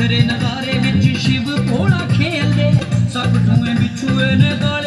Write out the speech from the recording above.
नजारे विच शिव भोला खेलदे सब धुएं बिछुए ने